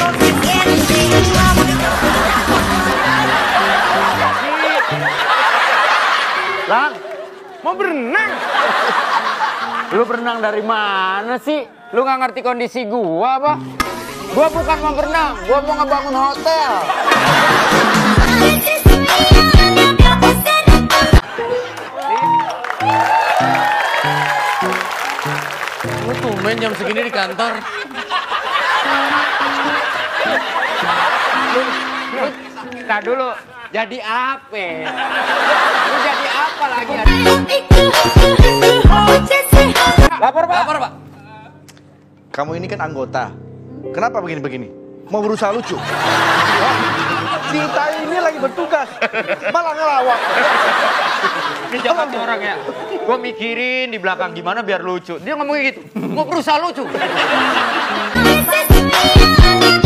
Lang, mau berenang? Lu berenang dari mana sih? Lu nggak ngerti kondisi gua apa? Gua bukan mau berenang, gua mau ngebangun hotel. Lu tumben jam segini di kantor. Nah dulu, jadi apa? Lu jadi apa lagi? Lapor, Pak. Lapor, Pak. Kamu ini kan anggota. Kenapa begini-begini? Mau berusaha lucu? Kita ini lagi bertugas, malah ngelawak. Ini jamannya orang ya. Gua mikirin di belakang gimana biar lucu. Dia ngomongnya gitu. Gua berusaha lucu.